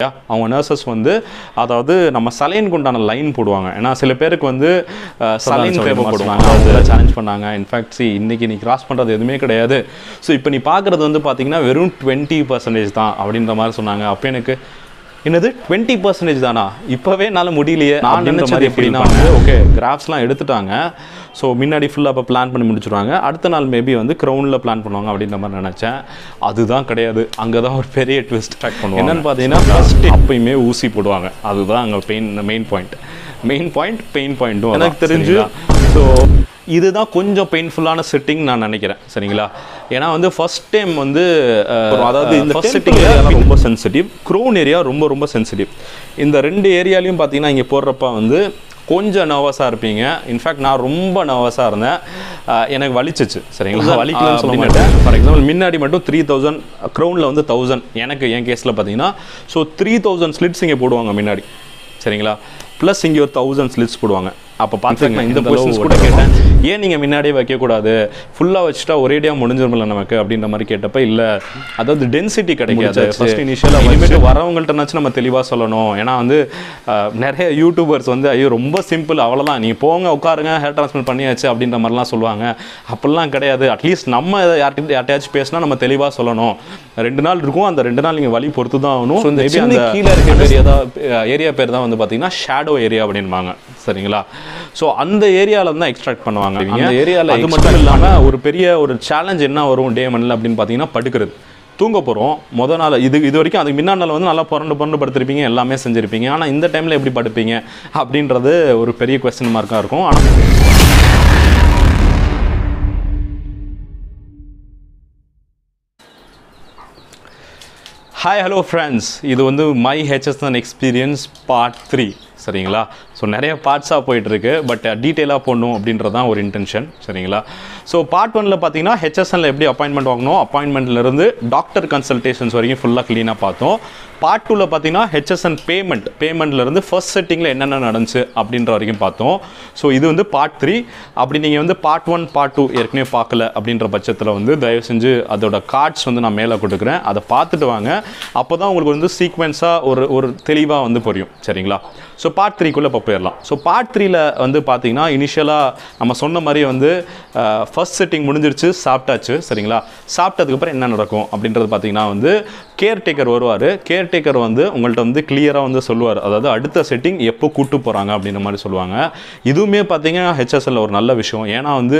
அவங்க நர்சஸ் வந்து அதாவது நம்ம சலைனுக்கு உண்டான லைன் போடுவாங்க. ஏன்னா சில பேருக்கு வந்து சலைன் தேவைப்படுவாங்க, அவங்க சேலஞ்ச் பண்ணாங்க. இன்ஃபேக்ட் இன்னைக்கு நீ கிராஸ் பண்ணுறது எதுவுமே கிடையாது. ஸோ இப்போ நீ பார்க்குறது வந்து பார்த்தீங்கன்னா வெறும் 20% தான் அப்படின்ற மாதிரி சொன்னாங்க. அப்போ எனக்கு என்னது 20% தானா, இப்போவே என்னால் முடியலையே. நான் நினைச்சது எப்படின்னா வந்து ஓகே கிராஃப்ஸ்லாம் எடுத்துட்டாங்க, ஸோ முன்னாடி ஃபுல்லாக இப்போ பிளான் பண்ணி முடிச்சுருவாங்க, அடுத்த நாள் மேபி வந்து க்ரௌண்டில் பிளான் பண்ணுவாங்க அப்படின்ற மாதிரி நினச்சேன். அதுதான் கிடையாது. அங்கே தான் ஒரு பெரிய ட்விஸ்ட் ட்ராக் பண்ணுவாங்க. என்னென்னு பார்த்தீங்கன்னா ஃபஸ்ட்டு அப்பயுமே ஊசி போடுவாங்க. அதுதான் அங்கே மெயின் பாயிண்ட்டும் எனக்கு தெரிஞ்சு. ஸோ இதுதான் கொஞ்சம் பெயின்ஃபுல்லான செட்டிங் நான் நினைக்கிறேன். சரிங்களா? ஏன்னா வந்து ஃபர்ஸ்ட் டைம் வந்து அதாவது இந்த ஃபர்ஸ்ட் செட்டிங் ரொம்ப சென்சிட்டிவ், க்ரௌன் ஏரியா ரொம்ப ரொம்ப சென்சிட்டிவ். இந்த ரெண்டு ஏரியாலையும் பார்த்தீங்கன்னா இங்கே போடுறப்ப வந்து கொஞ்சம் நர்வஸாக இருப்பீங்க. இன்ஃபேக்ட் நான் ரொம்ப நர்வஸாக இருந்தேன், எனக்கு வலிச்சிச்சு. சரிங்களா? வலிக்கலன்னு சொல்ல மாட்டேன். ஃபார் எக்ஸாம்பிள் முன்னாடி மட்டும் 3000, க்ரௌனில் வந்து 1000. எனக்கு என் கேஸில் பார்த்தீங்கன்னா ஸோ 3000 ஸ்லிட்ஸ் இங்கே போடுவாங்க முன்னாடி. சரிங்களா? ப்ளஸ் இங்கே ஒரு 1000 ஸ்லிட்ஸ் போடுவாங்க. அப்போ பார்த்துங்க, இந்த கொஸ்டின்ஸ் கூட கேட்டேன், ஏன் நீங்கள் முன்னாடியே வைக்கக்கூடாது, ஃபுல்லாக வச்சுட்டா ஒரேடியாக முடிஞ்சிருமில்ல நமக்கு அப்படின்ற மாதிரி கேட்டப்போ இல்லை, அதாவது டென்சிட்டி கிடைக்காது. ஃபர்ஸ்ட் இனிஷியலாக இனிமேட்டு வரவங்கள்ட்டனாச்சும் நம்ம தெளிவாக சொல்லணும். ஏன்னா வந்து நிறைய யூடியூபர்ஸ் வந்து ஐயோ ரொம்ப சிம்பிள், அவ்வளோதான், நீங்கள் போங்க உட்காருங்க ஹேர் டிரான்ஸ்பிளான்ட் பண்ணியாச்சு அப்படின்ற மாதிரிலாம் சொல்லுவாங்க. அப்படிலாம் கிடையாது. அட்லீஸ்ட் நம்ம யார்ட்டையாச்சும் பேசினா நம்ம தெளிவாக சொல்லணும். 2 நாள் இருக்கும், அந்த 2 நாள் நீங்கள் வலி பொறுத்து தான் ஆகணும். இந்த கீழே இருக்க ஏரியா பேர் தான் வந்து பார்த்தீங்கன்னா ஷேடோ ஏரியா அப்படின்பாங்க. சரிங்களா? ஸோ அந்த ஏரியாவில் தான் எக்ஸ்ட்ராக்ட் பண்ணுவாங்க. அந்த ஏரியாவில் அது மட்டும் இல்லாமல் ஒரு பெரிய ஒரு சேலஞ்ச் என்ன வரும் டே மண்ணில் அப்படின்னு பார்த்தீங்கன்னா படுக்கிறது. தூங்க போகிறோம் மொதல் நாள், இது வரைக்கும் அதுக்கு முன்னாடி நாள் வந்து நல்லா புரண்டு படுத்திருப்பீங்க, எல்லாமே செஞ்சுருப்பீங்க. ஆனால் இந்த டைமில் எப்படி படுப்பீங்க அப்படின்றது ஒரு பெரிய கொஸ்டின் மார்க்காக இருக்கும். ஆனால் ஹாய் ஹலோ ஃப்ரெண்ட்ஸ், இது வந்து மை HSN எக்ஸ்பீரியன்ஸ் பார்ட் 3. சரிங்களா? ஸோ நிறைய பார்ட்ஸாக போயிட்டுருக்கு, பட் டீட்டெயிலாக போடணும் அப்படின்றது தான் ஒரு இன்டென்ஷன். சரிங்களா? ஸோ பார்ட் 1ல் பார்த்தீங்கன்னா HSNல எப்படி அப்பாயின்மெண்ட் வாங்கணும், அப்பாயின்மெண்ட்லேருந்து டாக்டர் கன்சல்டேஷன்ஸ் வரைக்கும் ஃபுல்லாக க்ளீனாக பார்த்தோம். பார்ட் 2ல் பார்த்தீங்கன்னா HSN பேமெண்ட்லேருந்து ஃபர்ஸ்ட் செட்டிங்கில் என்னென்ன நடந்துச்சு அப்படின்ற வரைக்கும் பார்த்தோம். ஸோ இது வந்து பார்ட் 3. அப்படி நீங்கள் வந்து பார்ட் 1 பார்ட் 2 ஏற்கனவே பார்க்கல அப்படின்ற பட்சத்தில் வந்து தயவு செஞ்சு அதோட கார்ட்ஸ் வந்து நான் மேலே கொடுக்குறேன், அதை பார்த்துட்டு வாங்க. அப்போ தான் உங்களுக்கு வந்து சீக்வென்ஸாக ஒரு தெளிவாக வந்து புரியும். சரிங்களா? ஸோ பார்ட் 3க்குள்ளே இப்போ போயிடலாம். ஸோ பார்ட் 3ல் வந்து பார்த்தீங்கன்னா இனிஷியலாக நம்ம சொன்ன மாதிரி வந்து ஃபர்ஸ்ட் செட்டிங் முடிஞ்சிருச்சு, சாப்பிட்டாச்சு. சரிங்களா? சாப்பிட்டதுக்கப்புறம் என்ன நடக்கும் அப்படின்றது பார்த்தீங்கன்னா வந்து கேர்டேக்கர் வருவார். கேர்டேக்கர் வந்து உங்கள்கிட்ட வந்து கிளியராக வந்து சொல்லுவார், அதாவது அடுத்த செட்டிங் எப்போ கூட்டு போகிறாங்க அப்படின்ற மாதிரி சொல்லுவாங்க. இதுவுமே பார்த்தீங்கன்னா HSNல ஒரு நல்ல விஷயம். ஏன்னா வந்து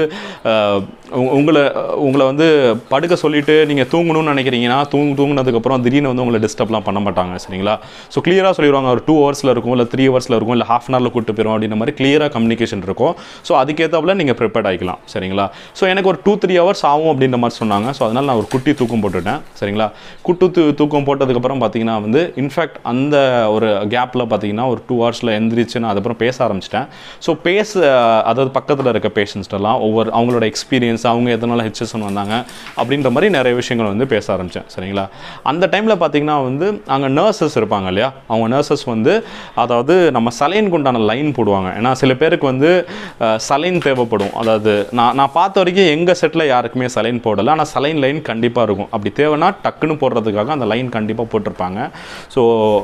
உங்களை வந்து படுக்க சொல்லிவிட்டு நீங்கள் தூங்கணும்னு நினைக்கிறீங்கன்னா தூங்கினதுக்கப்புறம் திடீர்னு வந்து உங்களை டிஸ்டர்ப்லாம் பண்ண மாட்டாங்க. சரிங்களா? ஸோ கிளியராக சொல்லிடுவாங்க, ஒரு 2 ஹவர்ஸில் இருக்கும், இல்லை 3 ஹவர்ஸில் இருக்கும், இல்லை ½ அன் ஹவரில் கூட்டு போயிடும் அப்படின்ற மாதிரி கிளியராக கம்யூனிகேஷன் இருக்கும். ஸோ அதுக்கேற்றாப்புல நீங்கள் ப்ரிப்பேர்ட் ஆகிக்கலாம். சரிங்களா? ஸோ எனக்கு ஒரு 2-3 ஹவர்ஸ் ஆகும் அப்படின்ற மாதிரி சொன்னாங்க. ஸோ அதனால் நான் ஒரு குட்டி தூக்கம் போட்டுவிட்டேன். சரிங்களா? தூக்கம் போட்டதுக்கப்புறம் பார்த்தீங்கன்னா வந்து இன்ஃபேக்ட் அந்த ஒரு கேப்பில் பார்த்தீங்கன்னா ஒரு 2 ஹவர்ஸில் எந்திரிச்சு நான் அதுக்கப்புறம் பேச ஆரம்பிச்சிட்டேன். ஸோ அதாவது பக்கத்தில் இருக்க பேஷண்ட்ஸ்டெல்லாம் அவங்களோட எக்ஸ்பீரியன்ஸ், அவங்க எதனால் HSN வந்தாங்க அப்படின்ற மாதிரி நிறைய விஷயங்கள் வந்து பேச ஆரம்பித்தேன். சரிங்களா? அந்த டைமில் பார்த்தீங்கன்னா வந்து அங்கே நர்சஸ் இருப்பாங்க இல்லையா, அவங்க நர்சஸ் வந்து அதாவது நம்ம சலைனுக்கு உண்டான லைன் போடுவாங்க. ஏன்னா சில பேருக்கு வந்து சலைன் தேவைப்படும். அதாவது நான் பார்த்த வரைக்கும் எங்கள் செட்டில் யாருக்குமே சலைன் போடலை, ஆனால் சலைன் லைன் கண்டிப்பாக இருக்கும். அப்படி தேவைன்னா டக்குன்னு போடுறதுக்காக அந்த லைன் கண்டிப்பாக போட்டிருப்பாங்க. ஸோ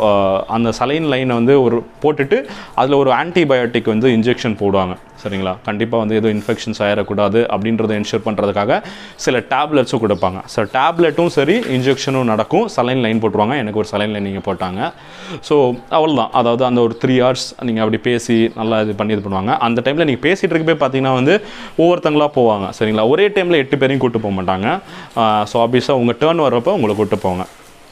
அந்த சலைன் லைனை வந்து போட்டுட்டு அதில் ஒரு ஆன்டிபயோட்டிக் வந்து இன்ஜெக்ஷன் போடுவாங்க. சரிங்களா? கண்டிப்பாக வந்து எதுவும் இன்ஃபெக்ஷன்ஸ் ஆகிடக்கூடாது அப்படின்றத என்ஷூர் பண்ணுறதுக்காக சில டேப்லெட்ஸும் கொடுப்பாங்க. ஸோ டேப்லெட்டும் சரி இன்ஜெக்ஷனும் நடக்கும், சலைன் லைன் போட்டுருவாங்க. எனக்கு ஒரு சலைன் லைன் நீங்கள் போட்டாங்க. ஸோ அவ்வளோதான். அதாவது அந்த ஒரு 3 ஹவர்ஸ் நீங்கள் அப்படி பேசி நல்லா இது பண்ணுவாங்க. அந்த டைமில் நீங்கள் பேசிகிட்டு இருக்கப்பே பார்த்தீங்கன்னா வந்து ஒவ்வொருத்தங்களாக போவாங்க. சரிங்களா? ஒரே டைமில் 8 பேரையும் கூப்பிட்டு போக மாட்டாங்க. ஸோ ஆப்வியஸாக உங்கள் டேர்ன் வர்றப்போ உங்களை கூப்பிட்டு போவாங்க.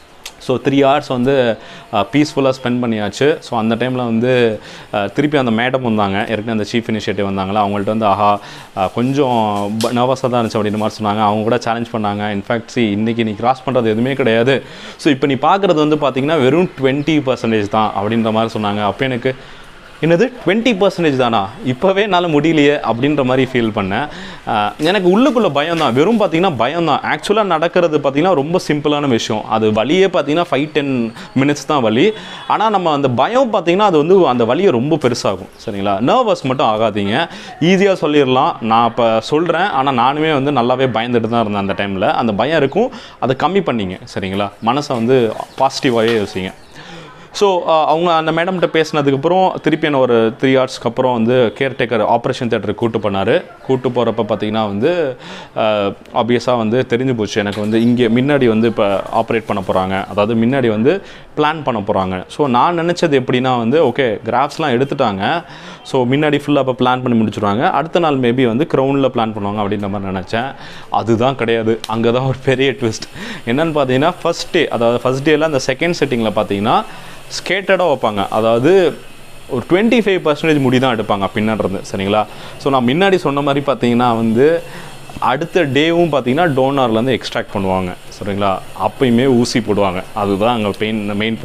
ஸோ 3 ஹவர்ஸ் வந்து பீஸ்ஃபுல்லாக ஸ்பெண்ட் பண்ணியாச்சு. ஸோ அந்த டைமில் வந்து திருப்பி அந்த மேடம் வந்தாங்க, ஏற்கனவே அந்த சீஃப் இனிஷியேட்டிவ் வந்தாங்களா, அவங்கள்ட்ட வந்து கொஞ்சம் நர்வஸாக தான் இருந்துச்சு அப்படின்ற மாதிரி சொன்னாங்க. அவங்க கூட சேலஞ்ச் பண்ணாங்க. இன்ஃபேக்ட் இன்றைக்கி நீ கிராஸ் பண்ணுறது எதுவுமே கிடையாது, ஸோ இப்போ நீ பார்க்குறது வந்து பார்த்திங்கன்னா வெறும் 20% தான் அப்படின்ற மாதிரி சொன்னாங்க. அப்போ எனக்கு என்னது 20% தானா, இப்போவே என்னால் முடியலையே அப்படின்ற மாதிரி ஃபீல் பண்ணேன். எனக்கு உள்ளுக்குள்ளே பயம் தான், வெறும் பார்த்திங்கன்னா பயம் தான். ஆக்சுவலாக நடக்கிறது பார்த்திங்கன்னா ரொம்ப சிம்பிளான விஷயம். அது வலியே பார்த்திங்கன்னா 5-10 மினிட்ஸ் தான் வலி. ஆனால் நம்ம அந்த பயம் பார்த்திங்கன்னா அது வந்து அந்த வலியை ரொம்ப பெருசாகும். சரிங்களா? நர்வஸ் மட்டும் ஆகாதீங்க, ஈஸியாக சொல்லிடலாம். நான் இப்போ சொல்கிறேன், ஆனால் நானுமே வந்து நல்லாவே பயந்துட்டு தான் இருந்தேன் அந்த டைமில். அந்த பயம் இருக்கும், அதை கம்மி பண்ணிங்க. சரிங்களா? மனசை வந்து பாசிட்டிவாகவே யோசிங்க. ஸோ அவங்க அந்த மேடம்கிட்ட பேசினதுக்கப்புறம் திருப்பி என்ன ஒரு 3 ஹவர்ஸ்க்கு அப்புறம் வந்து கேர்டேக்கர் ஆப்ரேஷன் தியேட்டருக்கு கூப்பிட்டு போகிறப்ப பார்த்தீங்கன்னா வந்து ஆப்வியஸாக வந்து தெரிஞ்சு போச்சு எனக்கு வந்து இங்கே முன்னாடி வந்து இப்போ ஆப்ரேட் பண்ண போகிறாங்க, அதாவது முன்னாடி வந்து பிளான் பண்ண போகிறாங்க. ஸோ நான் நினச்சது எப்படின்னா வந்து ஓகே கிராஃப்ஸ்லாம் எடுத்துட்டாங்க, ஸோ முன்னாடி ஃபுல்லாக இப்போ பிளான் பண்ணி முடிச்சுடுவாங்க, அடுத்த நாள் மேபி வந்து க்ரௌனில் பிளான் பண்ணுவாங்க அப்படின்ற மாதிரி நினச்சேன். அதுதான் கிடையாது. அங்கே தான் ஒரு பெரிய ட்விஸ்ட். என்னென்னு பார்த்தீங்கன்னா ஃபஸ்ட் டேல அந்த செகண்ட் செட்டிங்கில் பார்த்தீங்கன்னா ஸ்கேட்டடாக வைப்பாங்க. அதாவது ஒரு 25% முடி தான் எடுப்பாங்க பின்னாடி, சரிங்களா. ஸோ நான் முன்னாடி சொன்ன மாதிரி பார்த்தீங்கன்னா வந்து அடுத்த டேவும் பார்த்தீங்கன்னா டோனார்லேருந்து எக்ஸ்ட்ராக்ட் பண்ணுவாங்க, சரிங்களா. அப்பயுமே ஊசி போடுவாங்க. அதுதான் அங்கே மெயின்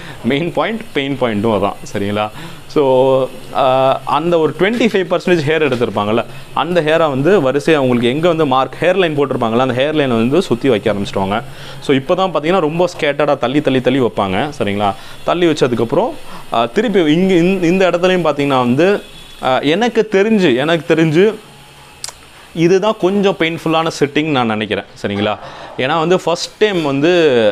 பாயிண்ட்டும் அதான், சரிங்களா. ஸோ அந்த ஒரு 25% ஹேர் எடுத்திருப்பாங்கள்ல, அந்த ஹேரை வந்து வரிசையாக அவங்களுக்கு எங்கே வந்து ஹேர்லைன் போட்டிருப்பாங்களா, அந்த ஹேர்லைனை வந்து சுற்றி வைக்க ஆரம்பிச்சிடுவாங்க. ஸோ இப்போ தான் பார்த்தீங்கன்னா ரொம்ப ஸ்கேட்டடாக தள்ளி வைப்பாங்க, சரிங்களா. தள்ளி வச்சதுக்கப்புறம் திருப்பி இங்கே இந்த இடத்துலையும் பார்த்தீங்கன்னா வந்து எனக்கு தெரிஞ்சு இதுதான் கொஞ்சம் பெயின்ஃபுல்லான செட்டிங் நான் நினைக்கிறேன், சரிங்களா. ஏன்னா வந்து ஃபஸ்ட் டைம் வந்து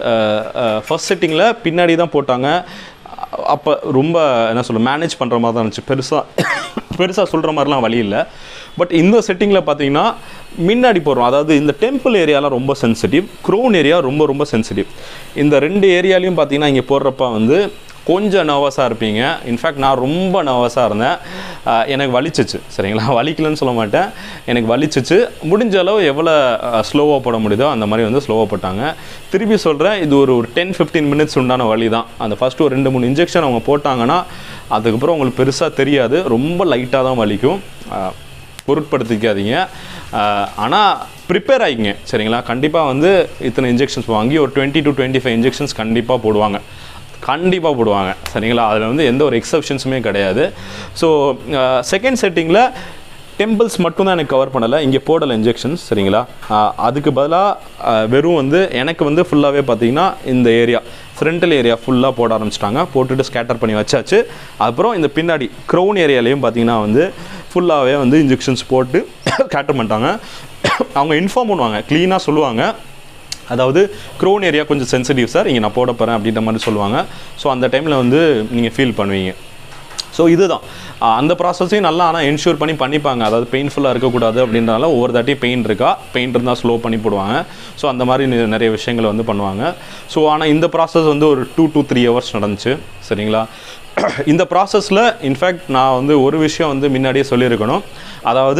ஃபஸ்ட் செட்டிங்கில் பின்னாடி தான் போட்டாங்க. அப்போ ரொம்ப என்ன சொல்ல மேனேஜ் பண்ணுற மாதிரி தான் இருந்துச்சு, பெருசாக சொல்கிற மாதிரிலாம் வழி இல்லை. பட் இந்த செட்டிங்கில் பார்த்தீங்கன்னா முன்னாடி போடுறோம், அதாவது இந்த டெம்பிள் ஏரியாலாம் ரொம்ப சென்சிட்டிவ், க்ரௌன் ஏரியா ரொம்ப சென்சிட்டிவ். இந்த 2 ஏரியாலையும் பார்த்தீங்கன்னா இங்கே போடுறப்ப வந்து கொஞ்சம் நர்வஸாக இருப்பீங்க. இன்ஃபேக்ட் நான் ரொம்ப நர்வஸாக இருந்தேன். எனக்கு வலிச்சிச்சு, சரிங்களா. வலிக்கலன்னு சொல்ல மாட்டேன், எனக்கு வலிச்சிச்சு. முடிஞ்ச அளவு எவ்வளோ ஸ்லோவாக போட முடியுதோ அந்த மாதிரி வந்து ஸ்லோவாக போட்டாங்க. திருப்பி சொல்கிறேன், இது ஒரு 10-15 மினிட்ஸ் உண்டான வலி தான். அந்த ஃபஸ்ட்டு ஒரு 2-3 இன்ஜெக்ஷன் அவங்க போட்டாங்கன்னா அதுக்கப்புறம் உங்களுக்கு பெருசாக தெரியாது, ரொம்ப லைட்டாக தான் வலிக்கும். பொருட்படுத்திக்காதீங்க. ஆனால் ப்ரிப்பேர் ஆகிங்க, சரிங்களா. கண்டிப்பாக வந்து இத்தனை இன்ஜெக்ஷன்ஸ் வாங்கி ஒரு 20 to 25 இன்ஜெக்ஷன்ஸ் கண்டிப்பாக போடுவாங்க, சரிங்களா. அதில் வந்து எந்த ஒரு எக்ஸப்ஷன்ஸுமே கிடையாது. ஸோ செகண்ட் செட்டிங்கில் டெம்பிள்ஸ் மட்டும்தான் எனக்கு கவர் பண்ணலை, இங்கே போடலை இன்ஜெக்ஷன்ஸ், சரிங்களா. அதுக்கு பதிலாக வெறும் வந்து எனக்கு வந்து ஃபுல்லாகவே பார்த்தீங்கன்னா இந்த ஏரியா ஃப்ரண்டல் ஏரியா ஃபுல்லாக போட ஆரம்பிச்சிட்டாங்க. போட்டுட்டு ஸ்கேட்டர் பண்ணி வச்சாச்சு. அப்புறம் இந்த பின்னாடி க்ரௌன் ஏரியாலையும் பார்த்தீங்கன்னா வந்து ஃபுல்லாகவே வந்து இன்ஜெக்ஷன்ஸ் போட்டு ஸ்கேட்டர் பண்ணிட்டாங்க. அவங்க இன்ஃபார்ம் பண்ணுவாங்க, க்ளீனாக சொல்லுவாங்க, அதாவது க்ரௌன் ஏரியா கொஞ்சம் சென்சிட்டிவ் சார், இங்கே நான் போட போகிறேன் அப்படின்ற மாதிரி சொல்லுவாங்க. ஸோ அந்த டைமில் வந்து நீங்கள் ஃபீல் பண்ணுவீங்க. ஸோ இதுதான் அந்த ப்ராசஸையும் நல்லா ஆனால் என்ஷூர் பண்ணிப்பாங்க. அதாவது பெயின்ஃபுல்லாக இருக்கக்கூடாது அப்படின்றனால ஒவ்வொரு தாட்டியும் பெயின் இருந்தால் ஸ்லோ பண்ணி போடுவாங்க. ஸோ அந்த மாதிரி நிறைய விஷயங்களை வந்து பண்ணுவாங்க. ஸோ ஆனால் இந்த ப்ராசஸ் வந்து ஒரு 2 to 3 hours நடந்துச்சு, சரிங்களா. இந்த ப்ராசஸில் இன்ஃபேக்ட் நான் வந்து ஒரு விஷயம் வந்து முன்னாடியே சொல்லியிருக்கணும். அதாவது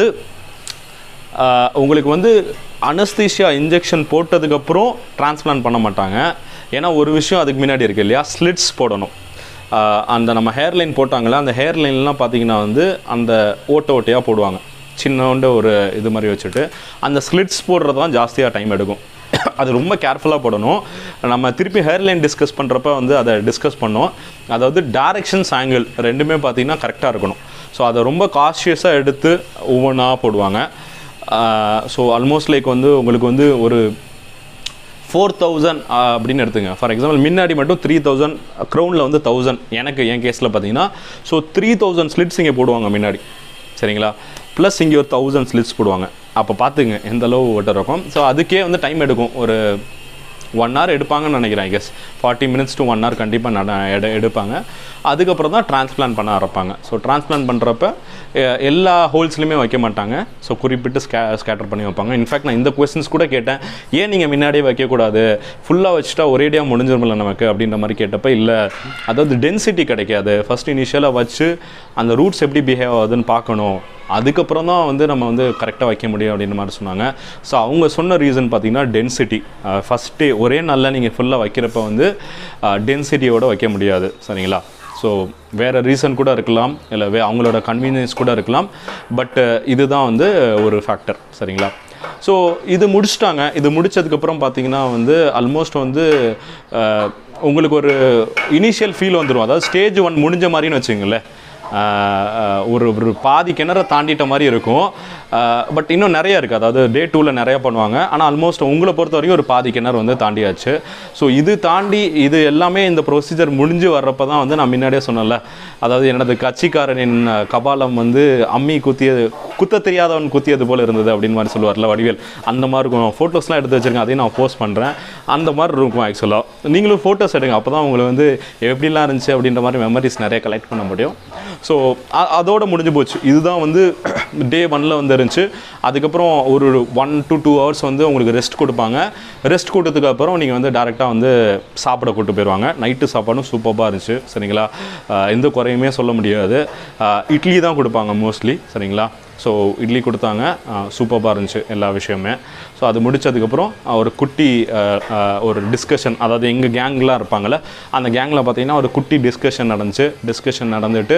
உங்களுக்கு வந்து அனஸ்தீஷியா இன்ஜெக்ஷன் போட்டதுக்கப்புறம் டிரான்ஸ்பிளான்ட் பண்ண மாட்டாங்க. ஏன்னா ஒரு விஷயம் அதுக்கு முன்னாடி இருக்குது இல்லையா, ஸ்லிட்ஸ் போடணும். அந்த நம்ம ஹேர்லைன் போட்டாங்களே, அந்த ஹேர்லைன்லாம் பார்த்தீங்கன்னா வந்து அந்த ஓட்டையாக போடுவாங்க, சின்னோண்ட ஒரு இது மாதிரி வச்சுட்டு. அந்த ஸ்லிட்ஸ் போடுறது தான் ஜாஸ்தியாக டைம் எடுக்கும். அது ரொம்ப கேர்ஃபுல்லாக போடணும். நம்ம திருப்பி ஹேர்லைன் டிஸ்கஸ் பண்ணுறப்ப வந்து அதை டிஸ்கஸ் பண்ணோம். அதாவது டைரக்ஷன்ஸ் ஆங்கிள் ரெண்டுமே பார்த்திங்கன்னா கரெக்டாக இருக்கணும். ஸோ அதை ரொம்ப காஷியஸாக எடுத்து ஒவ்வொன்றா போடுவாங்க. ஸோ ஆல்மோஸ்ட் லைக் வந்து உங்களுக்கு வந்து ஒரு 4000 அப்படின்னு எடுத்துங்க. ஃபார் எக்ஸாம்பிள் முன்னாடி மட்டும் 3000, க்ரௌனில் வந்து 1000. என் கேஸில் பார்த்தீங்கன்னா ஸோ 3000 ஸ்லிட்ஸ் இங்கே போடுவாங்க முன்னாடி, சரிங்களா. ப்ளஸ் இங்கே ஒரு 1000 ஸ்லிட்ஸ் போடுவாங்க. அப்போ பார்த்துங்க எந்த அளவு ஓட்டர் இருக்கும். ஸோ அதுக்கே வந்து டைம் எடுக்கும், ஒரு 1 hour எடுப்பாங்கன்னு நினைக்கிறேன். I guess 40 minutes to 1 hour கண்டிப்பாக எடுப்பாங்க. அதுக்கப்புறம் தான் டிரான்ஸ்பிளான்ட் பண்ண ஆரம்பிப்பாங்க. ஸோ டிரான்ஸ்பிளான்ட் பண்ணுறப்ப எல்லா ஹோல்ஸ்லையுமே வைக்க மாட்டாங்க. ஸோ குறிப்பிட்டு ஸ்கேட்டர் பண்ணி வைப்பாங்க. இன்ஃபேக்ட் நான் இந்த கொஸ்டின்ஸ் கூட கேட்டேன், ஏன் நீங்கள் முன்னாடியே வைக்கக்கூடாது, ஃபுல்லாக வச்சுட்டா ஒரேடியாக முடிஞ்சிருமில்ல நமக்கு அப்படின்ற மாதிரி கேட்டப்போ, இல்லை அதாவது டென்சிட்டி கிடைக்காது, ஃபஸ்ட் இனிஷியலாக வச்சு அந்த ரூட்ஸ் எப்படி பிஹேவ் ஆகுதுன்னு பார்க்கணும், அதுக்கப்புறம் தான் வந்து நம்ம வந்து கரெக்டாக வைக்க முடியும் அப்படின்ற மாதிரி சொன்னாங்க. ஸோ அவங்க சொன்ன ரீசன் பார்த்திங்கன்னா டென்சிட்டி. ஃபஸ்ட்டே ஒரே நாளில் நீங்கள் ஃபுல்லாக வைக்கிறப்ப வந்து டென்சிட்டியோடு வைக்க முடியாது, சரிங்களா. ஸோ வேறு ரீசன் கூட இருக்கலாம், இல்லை அவங்களோட கன்வீனியன்ஸ் கூட இருக்கலாம். பட் இதுதான் வந்து ஒரு ஃபேக்டர், சரிங்களா. ஸோ இது முடிச்சிட்டாங்க. இது முடித்ததுக்கப்புறம் பார்த்திங்கன்னா வந்து ஆல்மோஸ்ட் வந்து உங்களுக்கு ஒரு இனிஷியல் ஃபீல் வந்துடும். அதாவது ஸ்டேஜ் 1 முடிஞ்ச மாதிரின்னு வச்சுங்களேன். ஒரு பாதி கிணற தாண்டிட்ட மாதிரி இருக்கும். பட் இன்னும் நிறைய இருக்குது, அதாவது டே 2ல் நிறையா பண்ணுவாங்க. ஆனால் ஆல்மோஸ்ட் உங்களை பொறுத்த வரைக்கும் ஒரு பாதி கிணறு வந்து தாண்டியாச்சு. ஸோ இது தாண்டி இது எல்லாமே இந்த ப்ரொசீஜர் முடிஞ்சு வர்றப்போ தான் வந்து நான் முன்னாடியே சொன்னேன்ல, அதாவது எனது கட்சிக்காரனின் கபாலம் வந்து அம்மி குத்த தெரியாதவன் குத்தியது போல் இருந்தது அப்படின்னு மாதிரி சொல்லுவார்ல வடிவேல். அந்த மாதிரி இருக்கும். ஃபோட்டோஸ்லாம் எடுத்து வச்சுருக்கேன், அதையும் நான் போஸ்ட் பண்ணுறேன். அந்த மாதிரி இருக்கும் ஆக்சுவலாக. நீங்களும் ஃபோட்டோஸ் எடுங்க, அப்போ தான் உங்களுக்கு வந்து எப்படிலாம் இருந்துச்சு அப்படின்ற மாதிரி மெமரிஸ் நிறைய கலெக்ட் பண்ண முடியும். ஸோ அதோடு முடிஞ்சு போச்சு. இதுதான் வந்து டே 1ல் வந்து இருந்துச்சு. அதுக்கப்புறம் ஒரு 1 to 2 hours வந்து உங்களுக்கு ரெஸ்ட் கொடுப்பாங்க. ரெஸ்ட் கொடுத்ததுக்கு அப்புறம் நீங்கள் வந்து டேரெக்டாக வந்து சாப்பிட கூட்டு போயிடுவாங்க. நைட்டு சாப்பாடும் சூப்பராக இருந்துச்சு சரிங்களா. எந்த குறையுமே சொல்ல முடியாது. இட்லி தான் கொடுப்பாங்க மோஸ்ட்லி சரிங்களா. ஸோ இட்லி கொடுத்தாங்க, சூப்பராக இருந்துச்சு எல்லா விஷயமே. ஸோ அது முடித்ததுக்கப்புறம் ஒரு குட்டி ஒரு டிஸ்கஷன், அதாவது எங்கள் கேங்லாம் இருப்பாங்கள்ல, அந்த கேங்கில் பார்த்திங்கன்னா ஒரு குட்டி டிஸ்கஷன் நடந்துச்சு. டிஸ்கஷன் நடந்துட்டு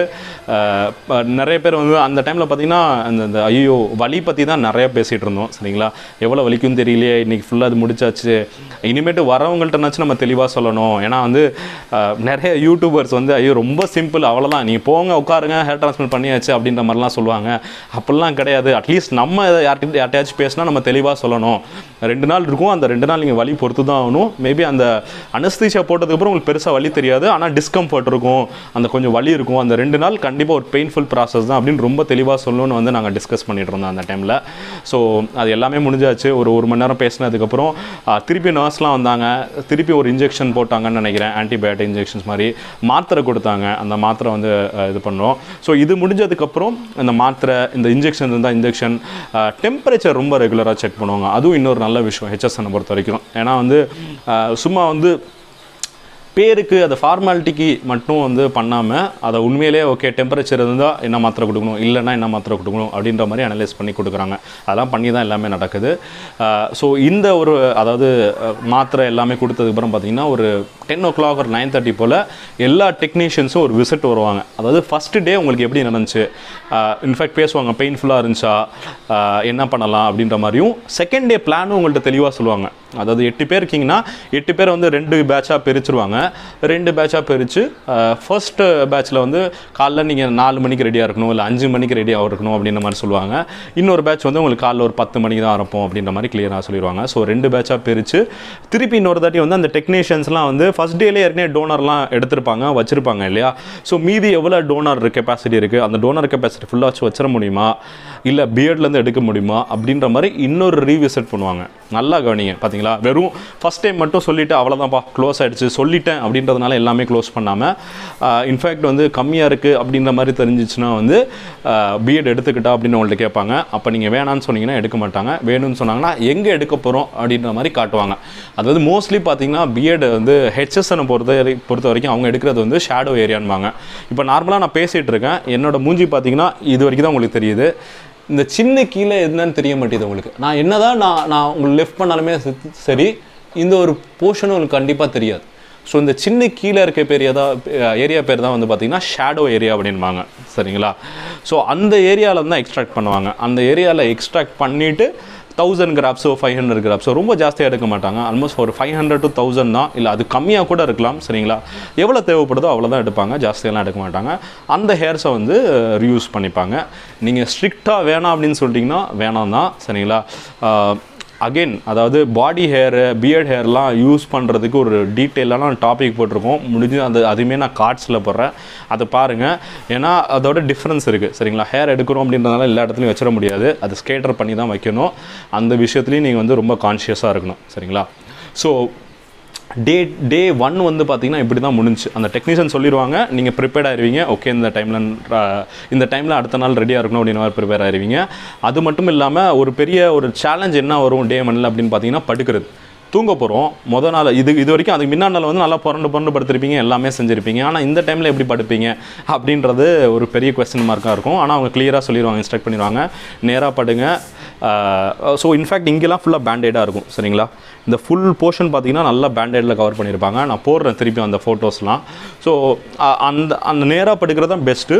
நிறைய பேர் வந்து அந்த டைமில் பார்த்திங்கன்னா அந்த ஐயோ வலி பற்றி தான் நிறையா பேசிகிட்டு இருந்தோம் சரிங்களா. எவ்வளோ வலிக்கும் தெரியலையே, இன்றைக்கி ஃபுல்லாக அது முடிச்சாச்சு, இனிமேட்டு வரவங்கள்ட்டனாச்சும் நம்ம தெளிவாக சொல்லணும். ஏன்னா வந்து நிறைய யூடியூபர்ஸ் வந்து ஐயோ ரொம்ப சிம்பிள், அவ்வளோதான், நீங்கள் போங்க உட்காருங்க ஹேர் ட்ரான்ஸ்பிளான்ட் பண்ணியாச்சு அப்படின்ற மாதிரிலாம் சொல்லுவாங்க. அப்படிலாம் கிடையாது. அட்லீஸ்ட் நம்ம யார்ட்டையாச்சும் பேசினா நம்ம தெளிவாக சொல்லணும். 2 நாள் இருக்கும், அந்த 2 நாள் நீங்கள் வலி பொறுத்து தான் ஆகணும். மேபி அந்த அனஸ்தீசியா போட்டதுக்கப்புறம் உங்களுக்கு பெருசாக வலி தெரியாது, ஆனால் டிஸ்கம்ஃபர்ட் இருக்கும், அந்த கொஞ்சம் வலி இருக்கும். அந்த 2 நாள் கண்டிப்பாக ஒரு பெயின்ஃபுல் ப்ராசஸ் தான் அப்படின்னு ரொம்ப தெளிவாக சொல்லணும்னு வந்து நாங்கள் டிஸ்கஸ் பண்ணிட்டு இருந்தோம் அந்த டைமில். ஸோ அது எல்லாமே முடிஞ்சாச்சு. ஒரு 1 மணி நேரம் பேசினதுக்கப்புறம் திருப்பி நர்ஸ்லாம் வந்தாங்க. திருப்பி ஒரு இன்ஜெக்ஷன் போட்டாங்கன்னு நினைக்கிறேன், ஆன்டிபயோட்டிக் இன்ஜெக்ஷன்ஸ் மாதிரி மாத்திரை கொடுத்தாங்க. அந்த மாத்திரை வந்து இது பண்ணோம். ஸோ இது முடிஞ்சதுக்கப்புறம் இந்த மாத்திரை, இந்த இன்ஜெக்ஷன் இருந்தால் இன்ஜெக்ஷன், டெம்பரேச்சர் ரொம்ப ரெகுலராக செக் பண்ணுவாங்க. அதுவும் இன்னொரு நல்ல விஷயம் HSN பொறுத்த வரைக்கும். ஏன்னா வந்து சும்மா வந்து பேருக்கு அதை ஃபார்மாலிட்டிக்கு மட்டும் வந்து பண்ணாமல் அதை உண்மையிலே ஓகே டெம்பரேச்சர் இருந்தால் என்ன மாத்திரை கொடுக்கணும், இல்லைன்னா என்ன மாத்திரை கொடுக்கணும் அப்படின்ற மாதிரி அனலைஸ் பண்ணி கொடுக்குறாங்க. அதெல்லாம் பண்ணி தான் எல்லாமே நடக்குது. ஸோ இந்த ஒரு அதாவது மாத்திரை எல்லாமே கொடுத்ததுக்கப்புறம் பார்த்திங்கன்னா ஒரு 10 o'clock or 9:30 போல் எல்லா டெக்னீஷியன்ஸும் ஒரு விசிட் வருவாங்க. அதாவது ஃபஸ்ட்டு டே உங்களுக்கு எப்படி நடந்துச்சு, இன்ஃபேக்ட் பேசுவாங்க, பெயின்ஃபுல்லாக இருந்துச்சா, என்ன பண்ணலாம் அப்படின்ற மாதிரியும். செகண்ட் டே பிளானும் உங்கள்கிட்ட தெளிவாக சொல்லுவாங்க. அதாவது 8 பேர் இருக்கீங்கன்னா 8 பேரை வந்து 2 பேட்சாக பிரிச்சுருவாங்க. 2 பேட்சாக பிரித்து ஃபர்ஸ்ட் பேட்சில் வந்து காலைல நீங்கள் 4 மணிக்கு ரெடியாக இருக்கணும், இல்லை 5 மணிக்கு ரெடியாக இருக்கணும் அப்படின்ற மாதிரி சொல்லுவாங்க. இன்னொரு பேட்ச் வந்து உங்களுக்கு காலைல ஒரு 10 மணிக்கு தான் இருப்போம் அப்படின்ற மாதிரி கிளியராக சொல்லிடுவாங்க. ஸோ 2 பேட்சாக பிரித்து திருப்பி இன்னொரு தாட்டி வந்து அந்த டெக்னீஷியன்ஸ்லாம் வந்து ஃபஸ்ட் டேலே ஏற்கனவே டோனர்லாம் எடுத்திருப்பாங்க, வச்சுருப்பாங்க இல்லையா. ஸோ மீதி எவ்வளோ டோனர் கெப்பாசிட்டி இருக்குது, அந்த டோனர் கெப்பாசிட்டி ஃபுல்லாக வச்சு வச்சிட முடியுமா, இல்லை பிஎட்லேருந்து எடுக்க முடியுமா அப்படின்ற மாதிரி இன்னொரு ரீவிசிட் பண்ணுவாங்க. நல்லா கவனிங்க பார்த்தீங்களா. வெறும் ஃபஸ்ட் டைம் மட்டும் சொல்லிவிட்டு அவ்வளோதான்ப்பா க்ளோஸ் ஆகிடுச்சு சொல்லிட்டேன் அப்படின்றதுனால எல்லாமே க்ளோஸ் பண்ணாமல், இன்ஃபேக்ட் வந்து கம்மியாக இருக்குது அப்படின்ற மாதிரி தெரிஞ்சிச்சுன்னா வந்து பிஎட் எடுத்துக்கிட்டா அப்படின்னு உங்கள்கிட்ட கேட்பாங்க. அப்போ நீங்கள் வேணான்னு சொன்னீங்கன்னா எடுக்க மாட்டாங்க, வேணும்னு சொன்னாங்கன்னா எங்கே எடுக்க போகிறோம் அப்படின்ற மாதிரி காட்டுவாங்க. அதாவது மோஸ்ட்லி பார்த்தீங்கன்னா பிஎட் வந்து HSN பொறுத்த வரைக்கும் அவங்க எடுக்கிறது வந்து ஷேடோ ஏரியான்பாங்க. இப்போ நார்மலாக நான் பேசிகிட்டு இருக்கேன், என்னோடய மூஞ்சி பார்த்தீங்கன்னா இது வரைக்கும் தான் உங்களுக்கு தெரியுது. இந்த சின்ன கீழே என்னன்னு தெரிய மாட்டேது உங்களுக்கு. நான் என்ன தான் நான் உங்களுக்கு லெஃப்ட் பண்ணாலுமே சரி, இந்த ஒரு போர்ஷனும் உங்களுக்கு கண்டிப்பாக தெரியாது. ஸோ இந்த சின்ன கீழே இருக்க ஏரியா பேர் தான் வந்து பார்த்திங்கன்னா ஷேடோ ஏரியா அப்படின்பாங்க சரிங்களா. ஸோ அந்த ஏரியாவில் தான் எக்ஸ்ட்ராக்ட் பண்ணுவாங்க. அந்த ஏரியாவில் எக்ஸ்ட்ராக்ட் பண்ணிவிட்டு 1000 கிராப்ஸோ 500 கிராப்ஸோ ரொம்ப ஜாஸ்தியாக எடுக்க மாட்டாங்க. ஆல்மோஸ்ட் ஒரு 500 to 1000 தான், இல்லை அது கம்மியாக கூட இருக்கலாம் சரிங்களா. எவ்வளோ தேவைப்படுதோ அவ்வளோ தான் எடுப்பாங்க, ஜாஸ்தியெல்லாம் எடுக்க மாட்டாங்க. அந்த ஹேர்ஸை வந்து ரீயூஸ் பண்ணிப்பாங்க. நீங்கள் ஸ்ட்ரிக்டாக வேணாம் அப்படின்னு சொல்லிட்டிங்கன்னா வேணாம் தான் சரிங்களா. அகெயின் அதாவது பாடி ஹேரு பியர்ட் ஹேர்லாம் யூஸ் பண்ணுறதுக்கு ஒரு டீட்டெயிலான டாபிக் போட்டிருக்கோம், முடிஞ்சு அதுவுமே நான் கார்ட்ஸில் போடுறேன், அதை பாருங்கள். ஏன்னா அதோட டிஃப்ரென்ஸ் இருக்குது சரிங்களா. ஹேர் எடுக்கிறோம் அப்படின்றதுனால எல்லா இடத்துலையும் வச்சிட முடியாது, அது ஸ்கேட்டர் பண்ணி தான் வைக்கணும். அந்த விஷயத்துலையும் நீங்கள் வந்து ரொம்ப கான்ஷியஸாக இருக்கணும் சரிங்களா. ஸோ டே 1 வந்து பார்த்திங்கன்னா இப்படி தான் முடிஞ்சு. அந்த டெக்னீஷியன் சொல்லிடுவாங்க, நீங்கள் ப்ரிப்பேர்ட் ஆகிடுவீங்க, ஓகே இந்த டைமில் அடுத்த நாள் ரெடியாக இருக்கணும் அப்படின்னு மாதிரி ப்ரிப்பேர் ஆகிடுவீங்க. அது மட்டும் இல்லாமல் ஒரு பெரிய ஒரு சேலஞ்ச் என்ன வரும் டே 1 அப்படின்னு பார்த்தீங்கன்னா படுக்கிறது. தூங்க போகிறோம் மொதல் நாள், இது வரைக்கும் அதுக்கு முன்னாடி நாள் வந்து நல்லா புரண்டு படுத்திருப்பீங்க, எல்லாமே செஞ்சுருப்பீங்க. ஆனால் இந்த டைமில் எப்படி படுப்பீங்க அப்படின்றது ஒரு பெரிய கொஸ்டின் மார்க்காக இருக்கும். ஆனால் அவங்க கிளியராக சொல்லிடுவாங்க, இன்ஸ்ட்ரக்ட் பண்ணிடுவாங்க, நேராக படுங்க. ஸோ இன்ஃபேக்ட் இங்கெல்லாம் ஃபுல்லாக பேண்டேடாக இருக்கும் சரிங்களா. இந்த ஃபுல் போர்ஷன் பார்த்திங்கன்னா நல்லா பேண்டேடில் கவர் பண்ணியிருப்பாங்க. நான் போடுறேன் திருப்பி அந்த ஃபோட்டோஸ்லாம். ஸோ அந்த நேராக படுக்கிறது தான் பெஸ்ட்டு.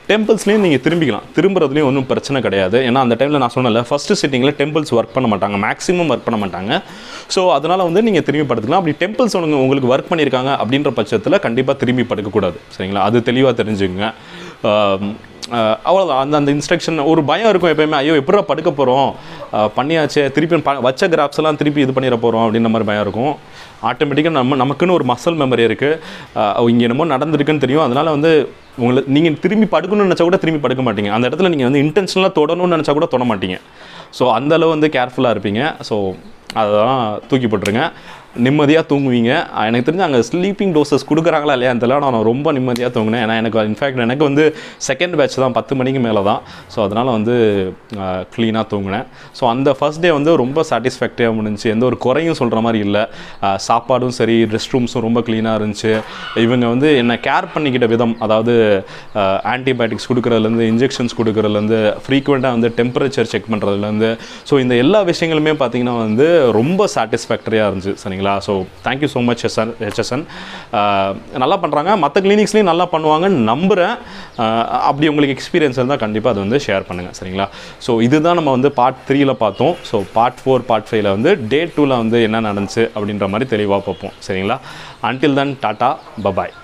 டெம்பிள்ஸ்லேயும் நீங்கள் திரும்புறதுலேயும் ஒன்றும் பிரச்சனை கிடையாது. ஏன்னா அந்த டைமில் நான் சொன்னல ஃபஸ்ட்டு சிட்டிங்கில் டெம்பிள்ஸ் ஒர்க் பண்ண மாட்டாங்க, மேக்ஸிமம் ஒர்க் பண்ண மாட்டாங்க. ஸோ அதனால் வந்து நீங்கள் திரும்பி படுத்துக்கலாம். அப்படி டெம்பிள்ஸ் உங்களுக்கு ஒர்க் பண்ணியிருக்காங்க அப்படின்ற பட்சத்தில் கண்டிப்பாக திரும்பி படுக்கக்கூடாது, சரிங்களா? அது தெளிவாக தெரிஞ்சுங்க. அவ்வளோதான். அந்த இன்ஸ்ட்ரக்ஷன் ஒரு பயம் இருக்கும் எப்போயுமே, ஐயோ எப்படா படுக்க போகிறோம், பண்ணியாச்சு, திருப்பி வச்ச கிராப்ஸ் எல்லாம் திருப்பி இது பண்ணிட போகிறோம் அப்படின்ற மாதிரி பயம் இருக்கும். ஆட்டோமேட்டிக்காக நமக்குன்னு ஒரு மசில் மெமரி இருக்குது, இங்கே என்னமோ நடந்திருக்குன்னு தெரியும். அதனால் வந்து நீங்கள் திரும்பி படுக்கணும்னு நினச்சா கூட திரும்பி படுக்க மாட்டீங்க. அந்த இடத்துல நீங்கள் வந்து இன்டென்ஷனலாக தொடணும்னு நினச்சா கூட தொட மாட்டீங்க. ஸோ அந்தளவு வந்து கேர்ஃபுல்லாக இருப்பீங்க. ஸோ அதெல்லாம் தூக்கி போட்டுருங்க, நிம்மதியாக தூங்குவீங்க. எனக்கு தெரிஞ்சு அங்கே ஸ்லீப்பிங் டோசஸ் கொடுக்குறாங்களா இல்லையா தெரியல, நான் ரொம்ப நிம்மதியாக தூங்கினேன். ஏன்னா எனக்கு வந்து செகண்ட் பேட்ச் தான், 10 மணிக்கு மேலே தான். ஸோ அதனால் வந்து க்ளீனாக தூங்கினேன். ஸோ அந்த ஃபர்ஸ்ட் டே வந்து ரொம்ப சாட்டிஸ்ஃபேக்டரியாக முடிஞ்சு, எந்த ஒரு குறையும் சொல்கிற மாதிரி இல்லை. சாப்பாடும் சரி, ரெஸ்ட் ரூம்ஸும் ரொம்ப க்ளீனாக இருந்துச்சு. இவங்க வந்து என்னை கேர் பண்ணிக்கிட்ட விதம், அதாவது ஆன்டிபயோட்டிக்ஸ் கொடுக்குறதுலேருந்து, இன்ஜெக்ஷன்ஸ் கொடுக்குறதுலேருந்து, ஃப்ரீக்வெண்ட்டாக வந்து டெம்பரேச்சர் செக் பண்ணுறதுலேருந்து, ஸோ இந்த எல்லா விஷயங்களுமே பார்த்திங்கன்னா வந்து ரொம்ப சாட்டிஸ்ஃபேக்டரியாக இருந்துச்சு, சரிங்களா? So thank you so much HSN. நல்லா பண்ணுறாங்க, மற்ற கிளினிக்ஸ்லேயும் நல்லா பண்ணுவாங்கன்னு நம்புகிறேன். அப்படி உங்களுக்கு எக்ஸ்பீரியன்ஸ் இருந்தால் கண்டிப்பாக அது வந்து ஷேர் பண்ணுங்கள், சரிங்களா? ஸோ இதுதான் நம்ம வந்து பார்ட் 3ல் பார்த்தோம். ஸோ பார்ட் 4, பார்ட் 5ல் வந்து டே 2ல் வந்து என்ன நடந்துச்சு அப்படின்ற மாதிரி தெளிவாக பார்ப்போம், சரிங்களா? Until then tata, bye bye.